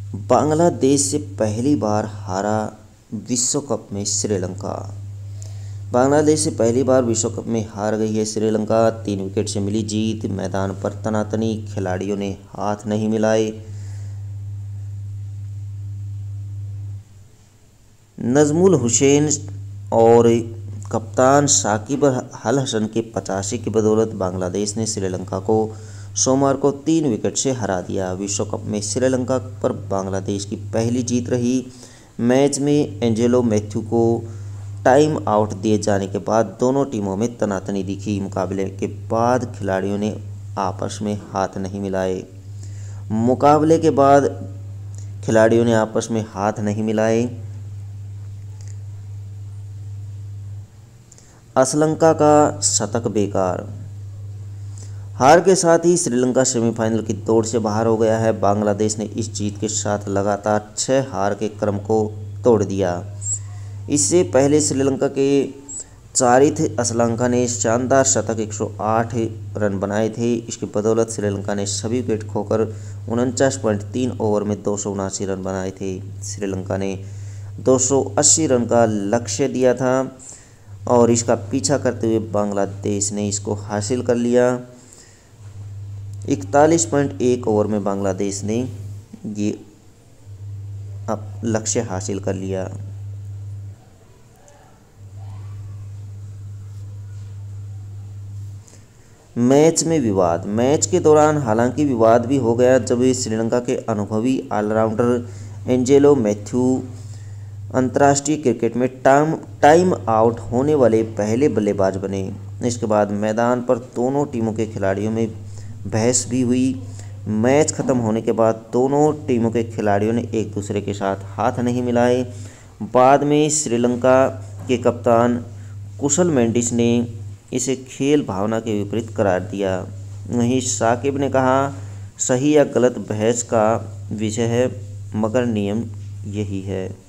बांग्लादेश से पहली बार हारा विश्व कप में श्रीलंका। बांग्लादेश से पहली बार विश्व कप में हार गई है श्रीलंका। 3 विकेट से मिली जीत। मैदान पर तनातनी, खिलाड़ियों ने हाथ नहीं मिलाए। नजमुल हुसैन और कप्तान साकिब अल हसन के 85 की बदौलत बांग्लादेश ने श्रीलंका को सोमवार को 3 विकेट से हरा दिया। विश्व कप में श्रीलंका पर बांग्लादेश की पहली जीत रही। मैच में एंजेलो मैथ्यू को टाइम आउट दिए जाने के बाद दोनों टीमों में तनातनी दिखी। मुकाबले के बाद खिलाड़ियों ने आपस में हाथ नहीं मिलाए। मुकाबले के बाद खिलाड़ियों ने आपस में हाथ नहीं मिलाए। श्रीलंका का शतक बेकार। हार के साथ ही श्रीलंका सेमीफाइनल की दौड़ से बाहर हो गया है। बांग्लादेश ने इस जीत के साथ लगातार 6 हार के क्रम को तोड़ दिया। इससे पहले श्रीलंका के चारिथ श्रीलंका ने शानदार शतक 108 रन बनाए थे। इसकी बदौलत श्रीलंका ने सभी विकेट खोकर 49.3 ओवर में 279 रन बनाए थे। श्रीलंका ने 280 रन का लक्ष्य दिया था और इसका पीछा करते हुए बांग्लादेश ने इसको हासिल कर लिया। 41.1 ओवर में बांग्लादेश ने ये लक्ष्य हासिल कर लिया। मैच में विवाद। मैच के दौरान हालांकि विवाद भी हो गया जब श्रीलंका के अनुभवी ऑलराउंडर एंजेलो मैथ्यू अंतर्राष्ट्रीय क्रिकेट में टाइम आउट होने वाले पहले बल्लेबाज बने। इसके बाद मैदान पर दोनों टीमों के खिलाड़ियों में बहस भी हुई। मैच खत्म होने के बाद दोनों टीमों के खिलाड़ियों ने एक दूसरे के साथ हाथ नहीं मिलाए। बाद में श्रीलंका के कप्तान कुशल मेंडिस ने इसे खेल भावना के विपरीत करार दिया। वहीं साकिब ने कहा, सही या गलत बहस का विषय है, मगर नियम यही है।